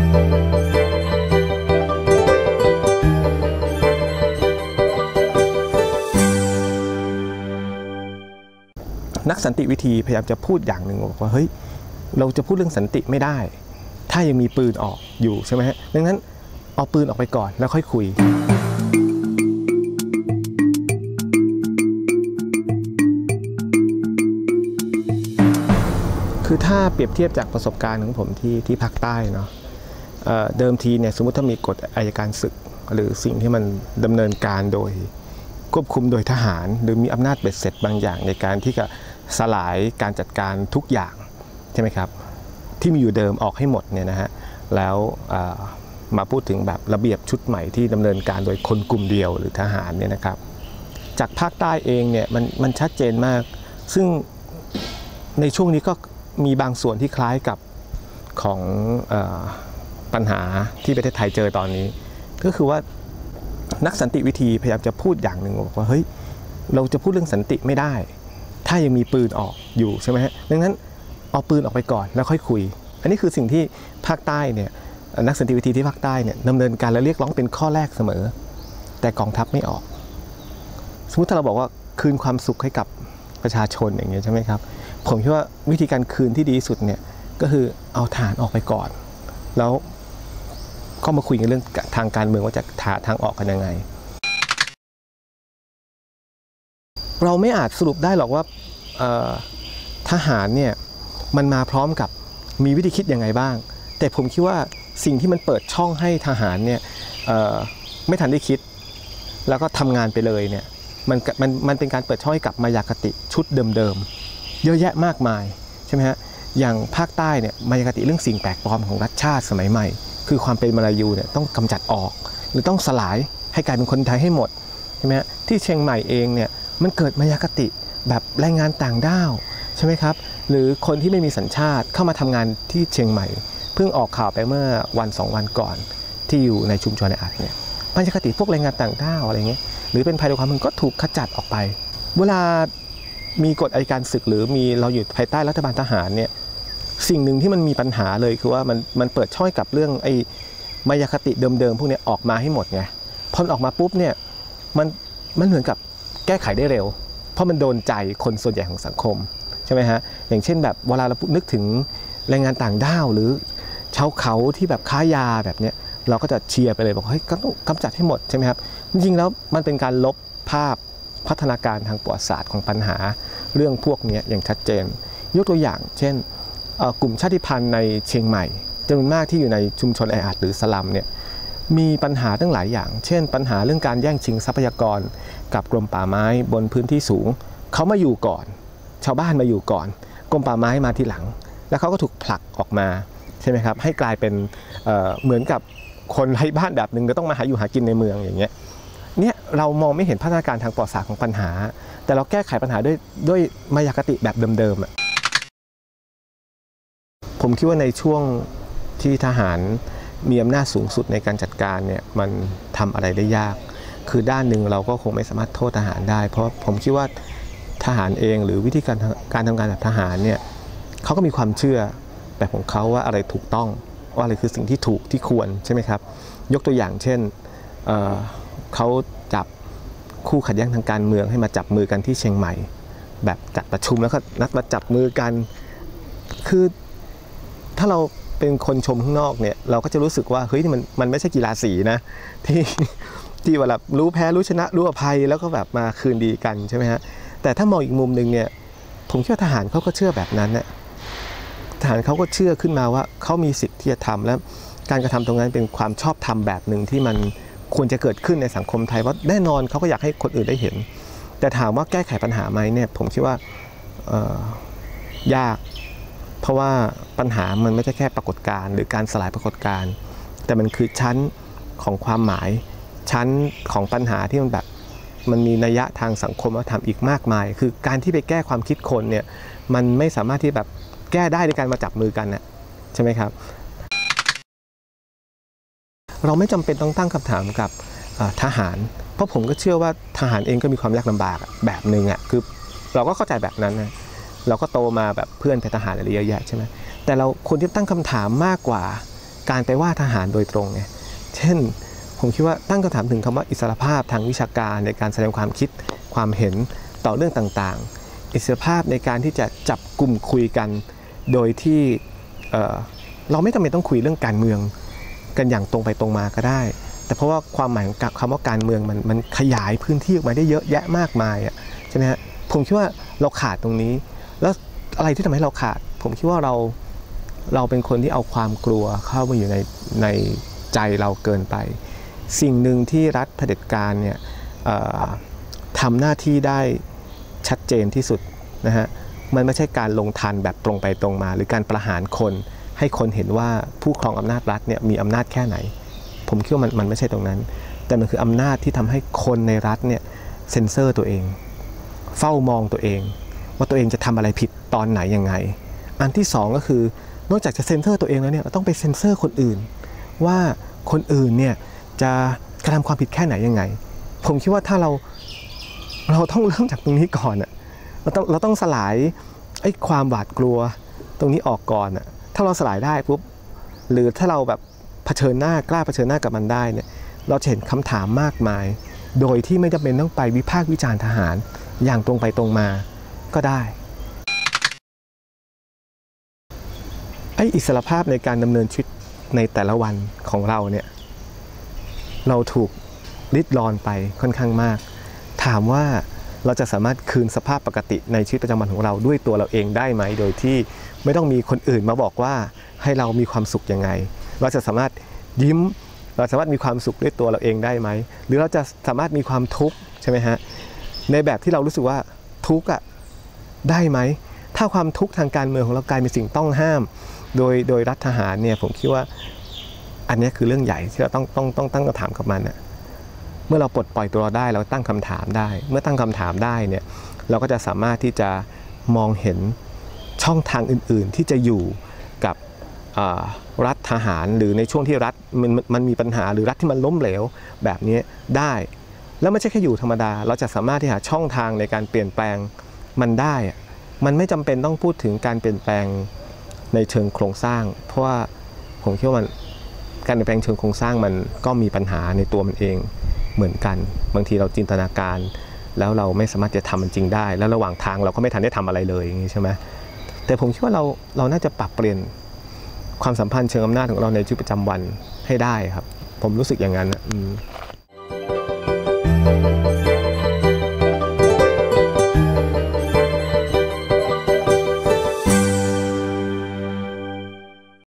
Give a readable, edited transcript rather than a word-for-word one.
นักสันติวิธีพยายามจะพูดอย่างหนึ่งบอกว่าเฮ้ยเราจะพูดเรื่องสันติไม่ได้ถ้ายังมีปืนออกอยู่ใช่ไหมฮะดังนั้นเอาปืนออกไปก่อนแล้วค่อยคุยคือถ้าเปรียบเทียบจากประสบการณ์ของผมที่ภาคใต้เนาะเดิมทีเนี่ยสมมุติถ้ามีกฎอัยการศึกหรือสิ่งที่มันดำเนินการโดยควบคุมโดยทหารหรือมีอำนาจเบ็ดเสร็จบางอย่างในการที่จะสลายการจัดการทุกอย่างใช่ไหมครับที่มีอยู่เดิมออกให้หมดเนี่ยนะฮะแล้วมาพูดถึงแบบระเบียบชุดใหม่ที่ดำเนินการโดยคนกลุ่มเดียวหรือทหารเนี่ยนะครับจากภาคใต้เองเนี่ยมันชัดเจนมากซึ่งในช่วงนี้ก็มีบางส่วนที่คล้ายกับของปัญหาที่ประเทศไทยเจอตอนนี้ก็คือว่านักสันติวิธีพยายามจะพูดอย่างหนึ่งบอกว่าเฮ้ยเราจะพูดเรื่องสันติไม่ได้ถ้ายังมีปืนออกอยู่ใช่ไหมฮะดังนั้นเอาปืนออกไปก่อนแล้วค่อยคุยอันนี้คือสิ่งที่ภาคใต้เนี่ยนักสันติวิธีที่ภาคใต้เนี่ยดำเนินการและเรียกร้องเป็นข้อแรกเสมอแต่กองทัพไม่ออกสมมติถ้าเราบอกว่าคืนความสุขให้กับประชาชนอย่างเงี้ยใช่ไหมครับผมคิดว่าวิธีการคืนที่ดีที่สุดเนี่ยก็คือเอาทหารออกไปก่อนแล้วก็มาคุยกันเรื่องทางการเมืองว่าจะหาทางออกกันยังไงเราไม่อาจสรุปได้หรอกว่าทหารเนี่ยมันมาพร้อมกับมีวิธีคิดยังไงบ้างแต่ผมคิดว่าสิ่งที่มันเปิดช่องให้ทหารเนี่ยไม่ทันได้คิดแล้วก็ทำงานไปเลยเนี่ยมันเป็นการเปิดช่องให้กับมายาคติชุดเดิมๆเยอะแยะมากมายใช่ไหมฮะอย่างภาคใต้เนี่ยมายาคติเรื่องสิ่งแปลกปลอมของรัฐชาติสมัยใหม่คือความเป็นมลายูเนี่ยต้องกำจัดออกหรือต้องสลายให้กลายเป็นคนไทยให้หมดใช่ไหมฮะที่เชียงใหม่เองเนี่ยมันเกิดมายาคติแบบแรงงานต่างด้าวใช่ไหมครับหรือคนที่ไม่มีสัญชาติเข้ามาทำงานที่เชียงใหม่เพิ่งออกข่าวไปเมื่อวัน2 วันก่อนที่อยู่ในชุมชนในอัดเนี่ยมายาคติพวกแรงงานต่างด้าวอะไรเงี้ยหรือเป็นภัยต่อความมั่นคงก็ถูกขจัดออกไปเวลามีกฎอัยการศึกหรือมีเราอยู่ภายใต้รัฐบาลทหารเนี่ยสิ่งหนึ่งที่มันมีปัญหาเลยคือว่ามันเปิดช่องกับเรื่องไอ้มายาคติเดิมๆพวกนี้ออกมาให้หมดไงพอออกมาปุ๊บเนี่ยมันเหมือนกับแก้ไขได้เร็วเพราะมันโดนใจคนส่วนใหญ่ของสังคมใช่ไหมฮะอย่างเช่นแบบเวลาเรานึกถึงแรงงานต่างด้าวหรือชาวเขาที่แบบค้ายาแบบเนี้ยเราก็จะเชียร์ไปเลยบอกเฮ้ยต้องกำจัดให้หมดใช่ไหมครับจริงๆแล้วมันเป็นการลบภาพพัฒนาการทางประวัติศาสตร์ของปัญหาเรื่องพวกนี้อย่างชัดเจนยกตัวอย่างเช่นกลุ่มชาติพันธุ์ในเชียงใหม่จำนวนมากที่อยู่ในชุมชนแออัดหรือสลัมเนี่ยมีปัญหาตั้งหลายอย่างเช่นปัญหาเรื่องการแย่งชิงทรัพยากรกับกรมป่าไม้บนพื้นที่สูงเขามาอยู่ก่อนชาวบ้านมาอยู่ก่อนกรมป่าไม้มาทีหลังแล้วเขาก็ถูกผลักออกมาใช่ไหมครับให้กลายเป็นเหมือนกับคนไร้บ้านแบบนึงก็ต้องมาหาอยู่หากินในเมืองอย่างเงี้ยเนี่ยเรามองไม่เห็นพัฒนาการทางประวัติศาสตร์ของปัญหาแต่เราแก้ไขปัญหาด้วยมายาคติแบบเดิมๆผมคิดว่าในช่วงที่ทหารมีอำนาจสูงสุดในการจัดการเนี่ยมันทำอะไรได้ยากคือด้านหนึ่งเราก็คงไม่สามารถโทษทหารได้เพราะผมคิดว่าทหารเองหรือวิธีการทำงานแบบทหารเนี่ยเขาก็มีความเชื่อแบบของเขาว่าอะไรถูกต้องว่าอะไรคือสิ่งที่ถูกที่ควรใช่ไหมครับยกตัวอย่างเช่นเขาจับคู่ขัดแย้งทางการเมืองให้มาจับมือกันที่เชียงใหม่แบบจัดประชุมแล้วก็นัดมาจับมือกันคือถ้าเราเป็นคนชมข้างนอกเนี่ยเราก็จะรู้สึกว่าเฮ้ยมันไม่ใช่กีฬาสีนะที่เวลารู้แพ้รู้ชนะรู้อภัยแล้วก็แบบมาคืนดีกันใช่ไหมฮะแต่ถ้ามองอีกมุมหนึ่งเนี่ยผมคิดว่าทหารเขาก็เชื่อแบบนั้นเนี่ยทหารเขาก็เชื่อขึ้นมาว่าเขามีสิทธิ์ที่จะทำและการกระทำตรงนั้นเป็นความชอบธรรมแบบหนึ่งที่มันควรจะเกิดขึ้นในสังคมไทยเพราะแน่นอนเขาก็อยากให้คนอื่นได้เห็นแต่ถามว่าแก้ไขปัญหาไหมเนี่ยผมคิดว่ายากเพราะว่าปัญหามันไม่ใช่แค่ปรากฏการณ์หรือการสลายปรากฏการณ์แต่มันคือชั้นของความหมายชั้นของปัญหาที่มันแบบมันมีนัยยะทางสังคมวัฒนธรรมอีกมากมายคือการที่ไปแก้ความคิดคนเนี่ยมันไม่สามารถที่แบบแก้ได้ในการมาจับมือกันนะใช่ไหมครับเราไม่จำเป็นต้องตั้งคำถามกับทหารเพราะผมก็เชื่อว่าทหารเองก็มีความยากลำบากแบบหนึ่งอ่ะคือเราก็เข้าใจแบบนั้นนะเราก็โตมาแบบเพื่อนเป็นทหารอะไรเยอะแยะใช่ไหมแต่เราควรที่ตั้งคำถามมากกว่าการไปว่าทหารโดยตรงไงเช่นผมคิดว่าตั้งคำถามถึงคำว่าอิสรภาพทางวิชาการในการแสดงความคิดความเห็นต่อเรื่องต่างๆอิสรภาพในการที่จะจับกลุ่มคุยกันโดยที่เราไม่จำเป็นต้องคุยเรื่องการเมืองกันอย่างตรงไปตรงมาก็ได้แต่เพราะว่าความหมายของคำว่าการเมืองมันขยายพื้นที่ออกมาได้เยอะแยะมากมายอ่ะใช่ไหมฮะผมคิดว่าเราขาดตรงนี้แล้วอะไรที่ทำให้เราขาดผมคิดว่าเราเป็นคนที่เอาความกลัวเข้ามาอยู่ในใจเราเกินไปสิ่งหนึ่งที่รัฐเผด็จการเนี่ยทำหน้าที่ได้ชัดเจนที่สุดนะฮะมันไม่ใช่การลงทันแบบตรงไปตรงมาหรือการประหารคนให้คนเห็นว่าผู้ครองอำนาจรัฐเนี่ยมีอำนาจแค่ไหนผมคิดว่ามันไม่ใช่ตรงนั้นแต่มันคืออำนาจที่ทำให้คนในรัฐเนี่ยเซ็นเซอร์ตัวเองเฝ้ามองตัวเองว่าตัวเองจะทำอะไรผิดตอนไหนยังไงอันที่สองก็คือนอกจากจะเซ็นเซอร์ตัวเองแล้วเนี่ยเราต้องไปเซ็นเซอร์คนอื่นว่าคนอื่นเนี่ยจะกระทำความผิดแค่ไหนยังไงผมคิดว่าถ้าเราต้องเริ่มจากตรงนี้ก่อนอะเราต้องสลายไอ้ความหวาดกลัวตรงนี้ออกก่อนอะถ้าเราสลายได้ปุ๊บหรือถ้าเราแบบกล้าเผชิญหน้ากับมันได้เนี่ยเราจะเห็นคำถามมากมายโดยที่ไม่จำเป็นต้องไปวิพากษ์วิจารณ์ทหารอย่างตรงไปตรงมาก็ได้ไอ้อิสรภาพในการดำเนินชีวิตในแต่ละวันของเราเนี่ยเราถูกริดรอนไปค่อนข้างมากถามว่าเราจะสามารถคืนสภาพปกติในชีวิตประจำวันของเราด้วยตัวเราเองได้ไหมโดยที่ไม่ต้องมีคนอื่นมาบอกว่าให้เรามีความสุขยังไงเราจะสามารถยิ้มเราสามารถมีความสุขด้วยตัวเราเองได้ไหมหรือเราจะสามารถมีความทุกข์ใช่ไหมฮะในแบบที่เรารู้สึกว่าทุกข์อะได้ไหมถ้าความทุกข์ทางการเมืองของเรากลายเป็นสิ่งต้องห้ามโดยรัฐทหารเนี่ยผมคิดว่าอันนี้คือเรื่องใหญ่ที่เราต้องตั้งคำถามกับมันนะเมื่อเราปลดปล่อยตัวเราได้เราตั้งคำถามได้เมื่อตั้งคำถามได้เนี่ยเราก็จะสามารถที่จะมองเห็นช่องทางอื่นๆที่จะอยู่กับรัฐทหารหรือในช่วงที่รัฐมันมีปัญหาหรือรัฐที่มันล้มเหลวแบบนี้ได้แล้วไม่ใช่แค่อยู่ธรรมดาเราจะสามารถที่หาช่องทางในการเปลี่ยนแปลงมันได้มันไม่จำเป็นต้องพูดถึงการเปลี่ยนแปลงในเชิงโครงสร้างเพราะว่าผมคิดว่าการเปลี่ยนแปลงเชิงโครงสร้างมันก็มีปัญหาในตัวมันเองเหมือนกันบางทีเราจินตนาการแล้วเราไม่สามารถจะทำมันจริงได้แล้วระหว่างทางเราก็ไม่ทันได้ทำอะไรเลยอย่างนี้ใช่ไหมแต่ผมคิดว่าเราน่าจะปรับเปลี่ยนความสัมพันธ์เชิงอำนาจของเราในชีวิตประจำวันให้ได้ครับผมรู้สึกอย่างนั้น